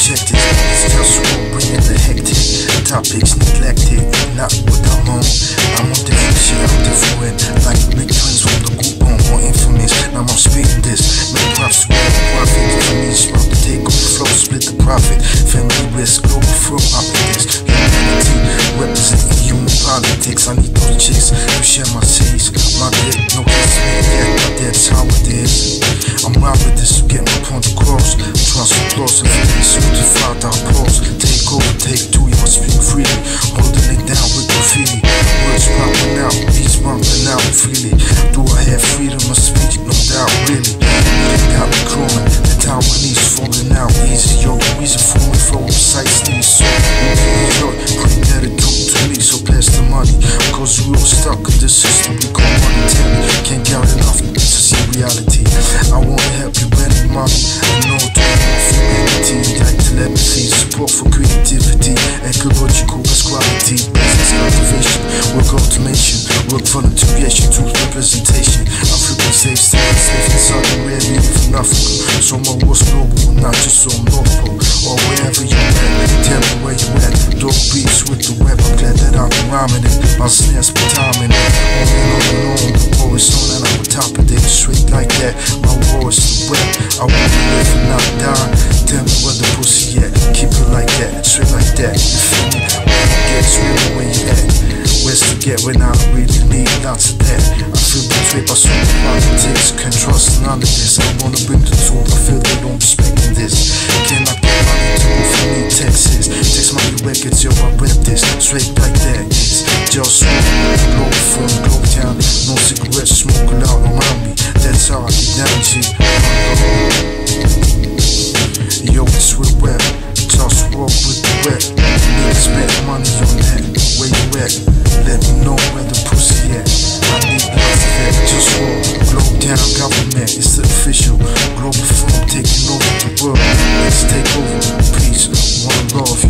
rejected. It's just war, bringing the hectic. Topics neglected, not what I'm on. I'm on different shit, I'm different. Like big twins from the group on more infamous. Now I'm speaking this. Make props to the profit. For me, it's about to take over flow, split the profit. Family risk, Globalfirm, optics. Humanity, representing human politics. I need those chicks to share my seas. My dick, no kiss me yet, but that's how it is. I'm right with this, get my point across. Trust so close, if it is soon to 5,000 pros. Take over, take two, you must speak freely. Holding it down with graffiti. Words popping out, beats bumping out freely. Do I have freedom of speech? No doubt, really. It got me crawling, the Taiwanese falling out easy. Yo, the reason for me flow sights need so pretty better do to me, so pass the money. Cause we're all stuck in this system we call monetary. Can't get enough to see reality. I wanna help you spend money. I know do more for humanity, like telepathy, support for creativity, ecological quality, business cultivation, work automation, work volunteeration, truth representation. African safe states, safe in Southern Arabia, from Africa. So my war's global, not just on North Pole or wherever you at. Tell me where you at. Dope beats with the web. I'm glad that I'm rhyming it. My snares be timing it. On and on. The war is on and I'm on top of it. Straight like that. My war is the web. I wanna live and not die. Tell me where the pussy at. Keep it like that. Straight like that. You feel me? Gets real where you at. Where's to get when I really need lots of that. I feel betrayed by so many politics. Can't trust none of this. I wanna bring the truth. I feel they don't respect this. Can I get money to move for me? Texas. Text my records, yo, I rep this. Straight like that. It's JustWar, Globalfirm, Globetown. No cigarettes smoking out around me. That's how I get down, G. Yo, it's real rap. JustWar with the rap. Niggas spend money on that. Where you at? Let me know where the pussy at. I need lots of that. JustWar, Globetown government. It's the official. Globalfirm taking over the world. Let's take over. Peace. One love.